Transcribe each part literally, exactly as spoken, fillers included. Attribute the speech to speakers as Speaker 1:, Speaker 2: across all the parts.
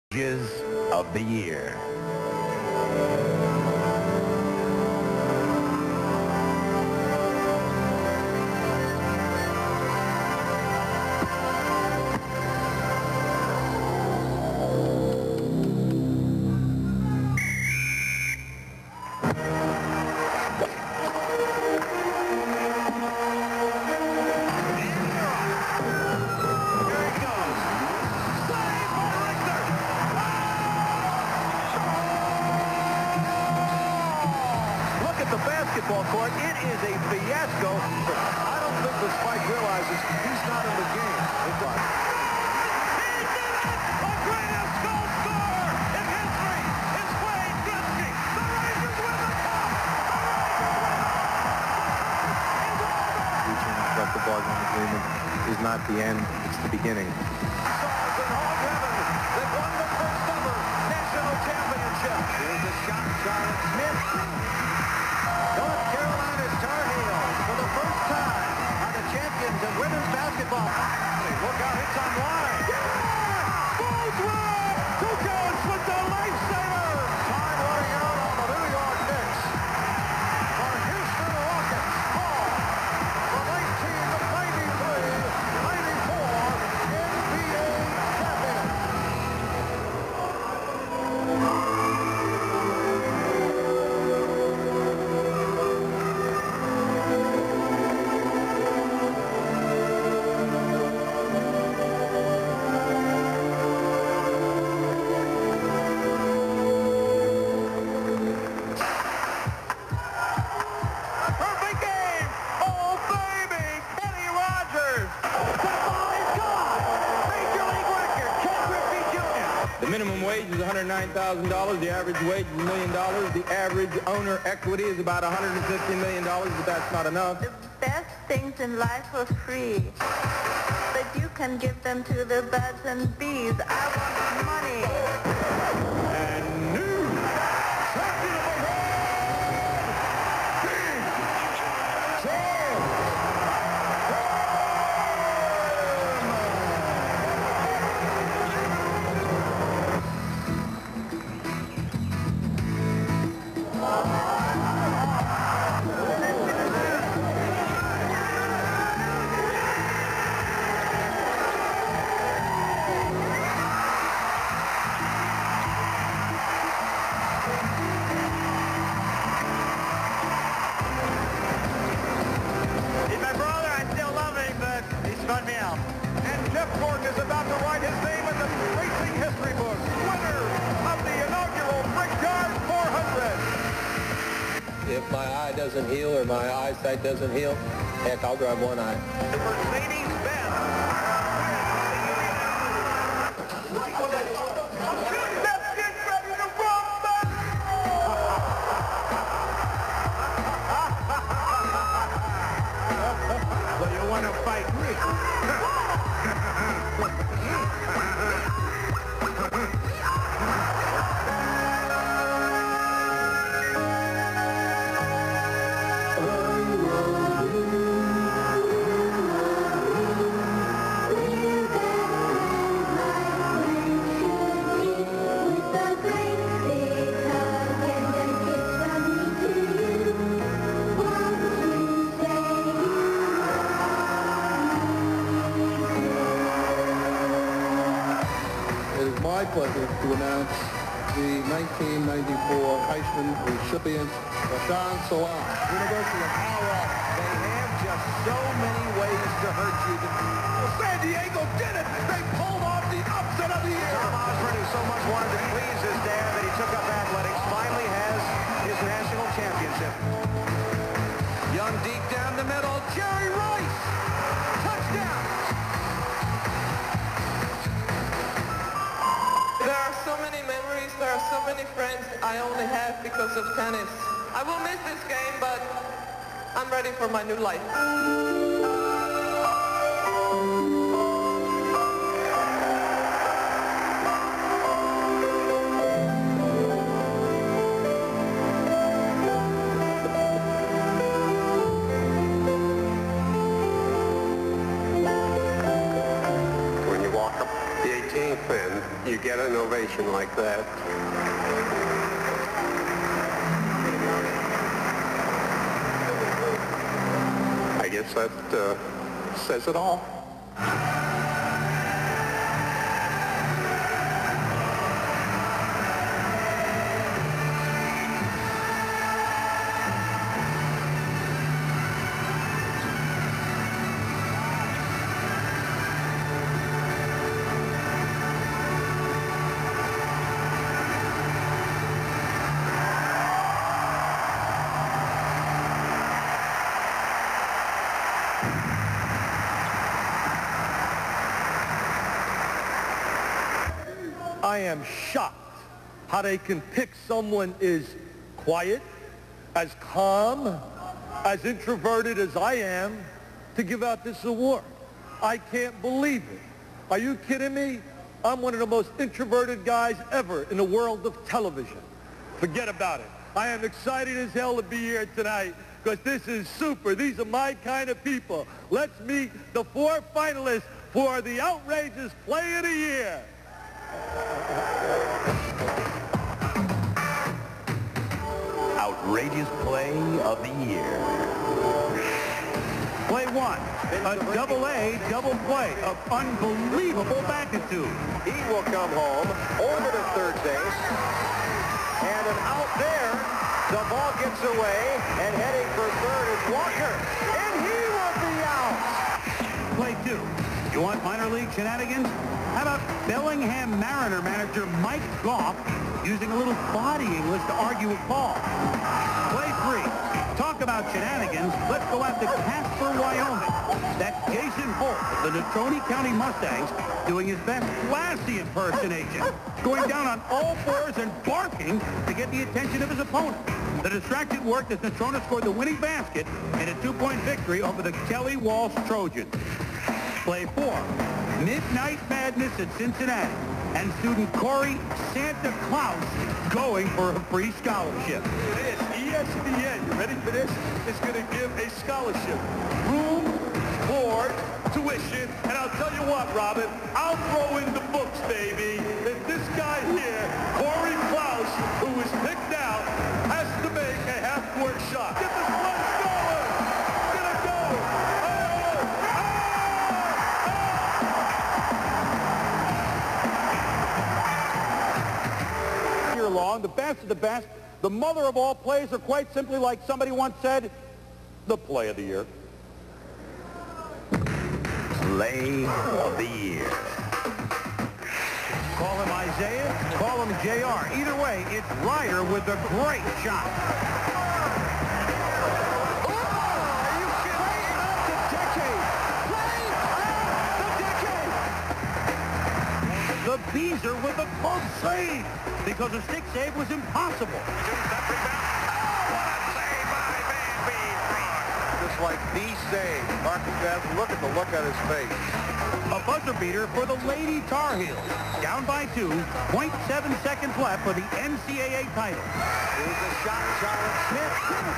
Speaker 1: Images of the year.
Speaker 2: Basketball court. It is a fiasco. I don't think the Spike realizes he's not in the game. It does.
Speaker 3: He did it! The greatest goal scorer in history is Wayne Gretzky. The Rangers win the cup. The Rangers win the cup.
Speaker 4: Collective bargaining agreement is not the end, it's the beginning.
Speaker 2: Stars in hog heaven that won the first ever national championship. Here's a shot, Charlotte Smith. North Carolina's Tar Heels, for the first time, are the champions of women's basketball. Look out, it's on line. Yeah! Bulls win! Kukoc with the lifesaver! Time running out on the New York Knicks. For Houston Rockets, fall from nineteen ninety-three ninety-four N B A champions.
Speaker 4: The minimum wage is one hundred nine thousand dollars. The average wage is a million dollars. The average owner equity is about one hundred fifty million dollars, but that's not enough.
Speaker 5: The best things in life are free, but you can give them to the birds and bees. I want money.
Speaker 2: And new champion of the world, Big Joe.
Speaker 3: Me out.
Speaker 2: And Jeff Cork is about to write his name in the racing history book. Winner of the inaugural Brickyard four hundred.
Speaker 4: If my eye doesn't heal or my eyesight doesn't heal, heck, I'll drive one eye.
Speaker 2: The Mercedes-Benz. Let's get ready to rumble! Well, you want to fight me?
Speaker 4: It is my pleasure to announce the nineteen ninety-four Heisman recipient, Rashaan Salaam, University of Colorado.
Speaker 2: They have just so many ways to hurt you. Well, San Diego did it! They pulled off the upset of the year! Tom Osborne, who so much wanted to please his dad that he took up athletics, finally has his national championship. Young deep down the middle, Jerry Rice! Touchdown!
Speaker 6: There are so many memories, there are so many friends I only have because of tennis. I will miss this game, but I'm ready for my new life.
Speaker 4: you get
Speaker 7: get an ovation like that. I guess that uh, says it all.
Speaker 8: I am shocked how they can pick someone as quiet, as calm, as introverted as I am to give out this award. I can't believe it. Are you kidding me? I'm one of the most introverted guys ever in the world of television. Forget about it. I am excited as hell to be here tonight because this is super. These are my kind of people. Let's meet the four finalists for the Outrageous Play of the Year.
Speaker 1: Outrageous Play of the Year.
Speaker 9: Play one, a double A double play of unbelievable magnitude.
Speaker 2: He will come home over to third base. And an out there. The ball gets away. And heading for third is Walker. And he will be out.
Speaker 9: Play two. You want minor league shenanigans? How about Bellingham Mariner manager Mike Goff using a little body English to argue a call? Play three. Talk about shenanigans. Let's go out to Casper, Wyoming. That's Jason Holt of the Natroni County Mustangs doing his best Lassie impersonation, going down on all fours and barking to get the attention of his opponent. The distraction worked as Natrona scored the winning basket in a two-point victory over the Kelly Walsh Trojans. Play four. Midnight Madness at Cincinnati, and student Corey Santa Claus going for a free scholarship.
Speaker 8: It is E S P N. You ready for this? It's going to give a scholarship. Room, board, tuition, and I'll tell you what, Robin, I'll throw in the books, baby. If this guy here, Corey Klaus, who was picked out, has to make a half-court shot. Get this place going! Get it going! Oh! Long, the best of the best, the mother of all plays, are quite simply, like somebody once said, the play of the year.
Speaker 1: Play of the Year.
Speaker 9: Call him Isaiah, call him J R. Either way, it's Ryder with a great shot.
Speaker 2: Oh, are you kidding? The decade. Play of the decade.
Speaker 9: The Beezer with a close save, because a stick save was impossible.
Speaker 3: Oh, what a save by Van Beezer.
Speaker 2: Just like the save. Marcus Bass, look at the look on his face.
Speaker 9: A buzzer beater for the Lady Tar Heels. Down by two, point seven seconds left for the N C double A title.
Speaker 2: Here's the shot, Charlotte Smith.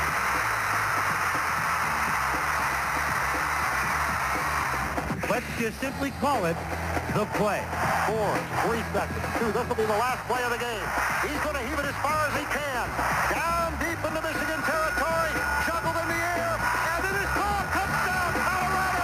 Speaker 9: Let's just simply call it the play.
Speaker 2: Four, three seconds, two. This will be the last play of the game. He's going to heave it as far as he can. Down deep into Michigan territory. Juggled in the air. And it is called touchdown, Colorado.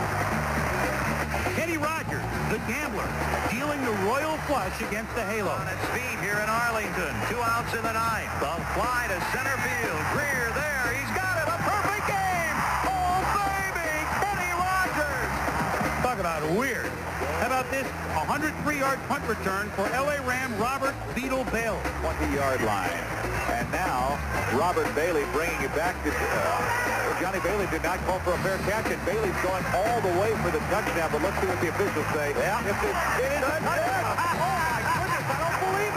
Speaker 9: Kenny Rogers, the gambler, dealing the royal flush against the Halo.
Speaker 2: At speed here in Arlington. Two outs in the ninth. The fly to center field. Greer there. He's got it. A perfect game. Oh, baby. Kenny Rogers.
Speaker 9: Talk about weird. How about this one hundred three yard punt return for L A Ram Robert Beetle Bailey?
Speaker 2: twenty yard line. And now, Robert Bailey bringing it back to... Uh, Johnny Bailey did not call for a fair catch, and Bailey's going all the way for the touchdown, but let's see what the officials say. Yeah. If it, it is a touchdown. Oh, my goodness, I don't believe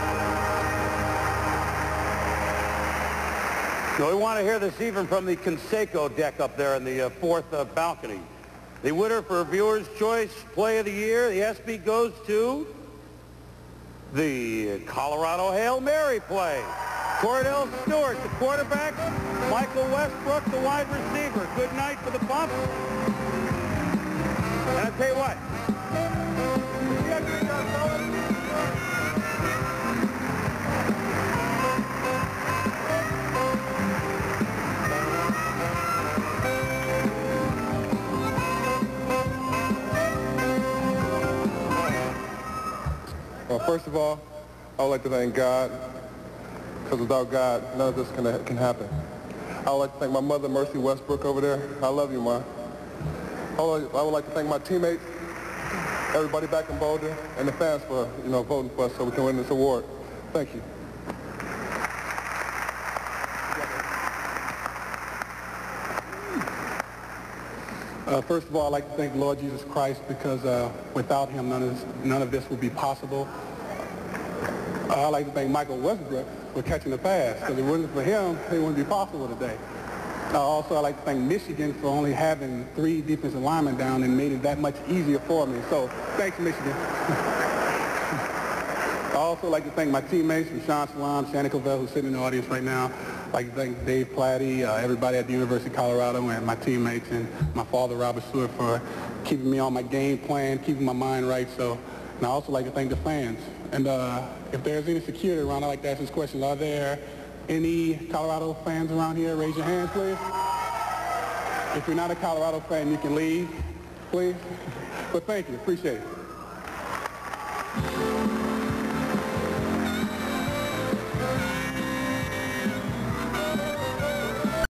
Speaker 2: it.
Speaker 9: So we want to hear this even from the Conseco deck up there in the uh, fourth uh, balcony. The winner for Viewer's Choice Play of the Year, the Espy, goes to the Colorado Hail Mary play. Cordell Stewart, the quarterback. Michael Westbrook, the wide receiver. Good night for the Buffs. And I'll tell you what.
Speaker 7: Well, first of all, I would like to thank God, because without God, none of this can, can happen. I would like to thank my mother, Mercy Westbrook, over there. I love you, Ma. I would, I would like to thank my teammates, everybody back in Boulder, and the fans for, you know, voting for us so we can win this award. Thank you.
Speaker 10: Uh, first of all, I'd like to thank the Lord Jesus Christ, because uh, without him, none of, this, none of this would be possible. Uh, I'd like to thank Michael Westbrook for catching the pass, because if it wasn't for him, it wouldn't be possible today. Uh, also, I'd like to thank Michigan for only having three defensive linemen down and made it that much easier for me. So, thanks, Michigan. I'd also like to thank my teammates from Sean Salam, Shannon Covell, who's sitting in the audience right now. I'd like to thank Dave Platty, uh, everybody at the University of Colorado, and my teammates, and my father, Robert Stewart, for keeping me on my game plan, keeping my mind right. So, and I also like to thank the fans. And uh, if there's any security around, I'd like to ask this question. Are there any Colorado fans around here? Raise your hands, please. If you're not a Colorado fan, you can leave, please. But thank you. Appreciate it.